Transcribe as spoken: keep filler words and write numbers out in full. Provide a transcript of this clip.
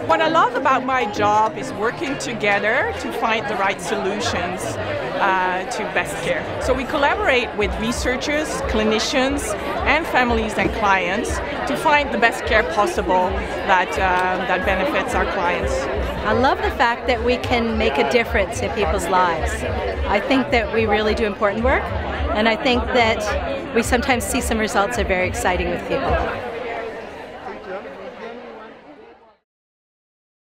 What I love about my job is working together to find the right solutions uh, to best care. So we collaborate with researchers, clinicians, and families and clients to find the best care possible that, uh, that benefits our clients. I love the fact that we can make a difference in people's lives. I think that we really do important work, and I think that we sometimes see some results that are very exciting with people.